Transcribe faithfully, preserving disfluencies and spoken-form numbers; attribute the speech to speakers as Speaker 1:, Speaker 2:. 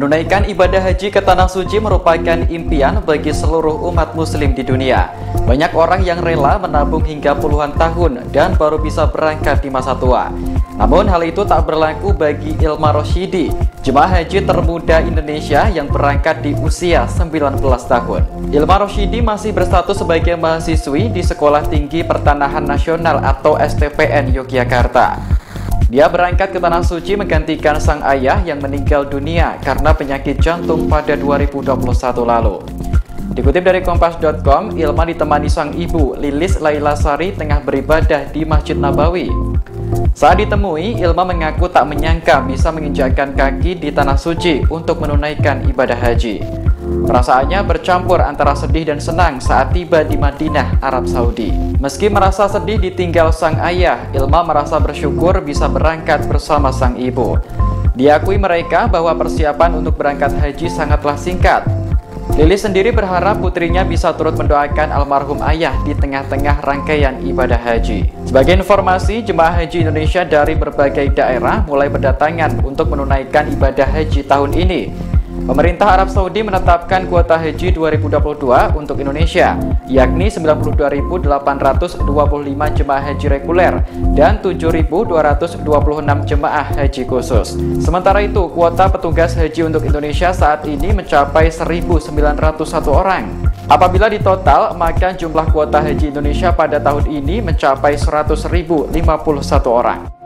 Speaker 1: Menunaikan ibadah haji ke Tanah Suci merupakan impian bagi seluruh umat muslim di dunia. Banyak orang yang rela menabung hingga puluhan tahun dan baru bisa berangkat di masa tua. Namun hal itu tak berlaku bagi Ilma Roshidi, jemaah haji termuda Indonesia yang berangkat di usia sembilan belas tahun. Ilma Roshidi masih berstatus sebagai mahasiswi di Sekolah Tinggi Pertanahan Nasional atau S T P N Yogyakarta. Dia berangkat ke Tanah Suci menggantikan sang ayah yang meninggal dunia karena penyakit jantung pada dua ribu dua puluh satu lalu. Dikutip dari kompas titik com, Ilma ditemani sang ibu, Lilis Laila Sari, tengah beribadah di Masjid Nabawi. Saat ditemui, Ilma mengaku tak menyangka bisa menginjakkan kaki di Tanah Suci untuk menunaikan ibadah haji. Perasaannya bercampur antara sedih dan senang saat tiba di Madinah, Arab Saudi. Meski merasa sedih ditinggal sang ayah, Ilma merasa bersyukur bisa berangkat bersama sang ibu. Diakui mereka bahwa persiapan untuk berangkat haji sangatlah singkat. Lilis sendiri berharap putrinya bisa turut mendoakan almarhum ayah di tengah-tengah rangkaian ibadah haji. Sebagai informasi, jemaah haji Indonesia dari berbagai daerah mulai berdatangan untuk menunaikan ibadah haji tahun ini. Pemerintah Arab Saudi menetapkan kuota haji dua ribu dua puluh dua untuk Indonesia, yakni sembilan puluh dua ribu delapan ratus dua puluh lima jemaah haji reguler dan tujuh ribu dua ratus dua puluh enam jemaah haji khusus. Sementara itu, kuota petugas haji untuk Indonesia saat ini mencapai seribu sembilan ratus satu orang. Apabila ditotal, maka jumlah kuota haji Indonesia pada tahun ini mencapai seratus ribu lima puluh satu orang.